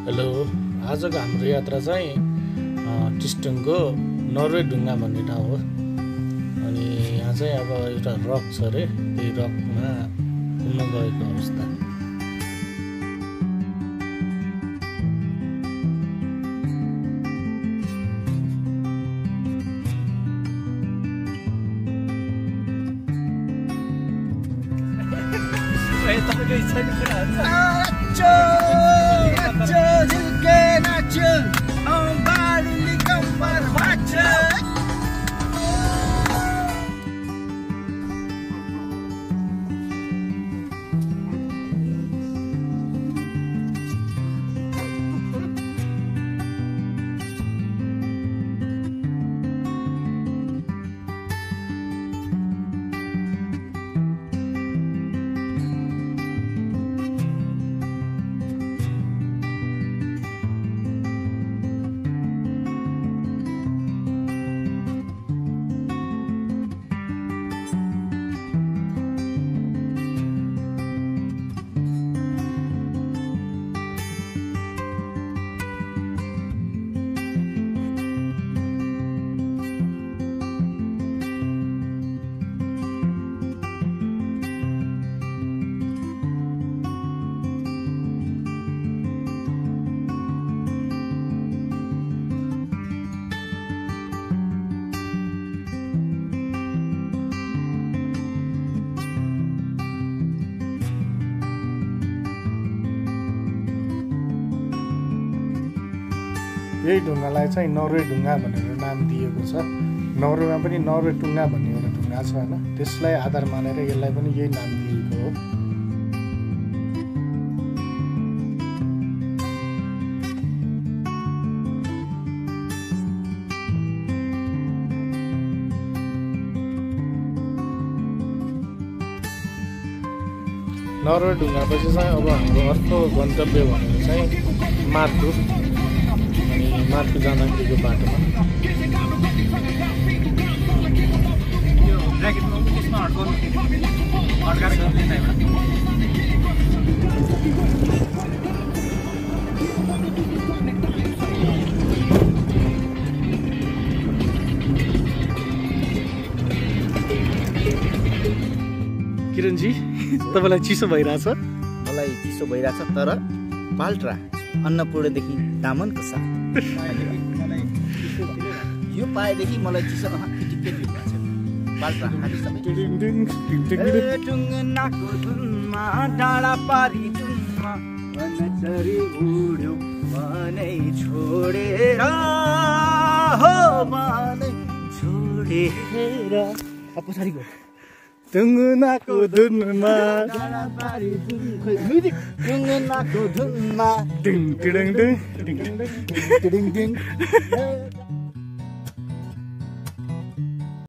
Hello, आजको हाम्रो यात्रा चाहिँ टिस्टङको नर्वे ढुङ्गा भन्ने ठाउँ हो। अनि यहाँ चाहिँ अब एउटा रक छ अरे, त्यही रकमा घुम्न गएको अवस्था। यही ढुङ्गालाई चाहिँ नर्वे ढुङ्गा भनेर नाम दिएको छ। नर्वेमा पनि नर्वे टुङ्गा भन्ने एउटा ढुङ्गा छ होइन, त्यसलाई आधार मानेर यसलाई पनि यही नाम दिएको हो। नर्वे ढुङ्गापछि चाहिँ अब हाम्रो अर्को गन्तव्य भनेको चाहिँ मार्तु। मार्तु जाँदाखेरिको बाटोमा किरणजी, तपाईँलाई चिसो भइरहेछ? मलाई चिसो भइरहेछ, तर बाल्ट्रा अन्नपूर्णदेखि दामनको साथ यो पाएदेखि मलाई चिसो ठिकै भइरहेछ। बाल्ट्रा टुङ्गाको धुनमा डाँडा पारी टुङ्गा वनचरी उड्यो मनै छोडेर, हो मनै छोडेर। पछाडि गयो टुङ्गाको धुनमा डाँडा पारी टुङ्गाको धुनमा डिङ डिङ डिङ डिङ डिङ डिङ।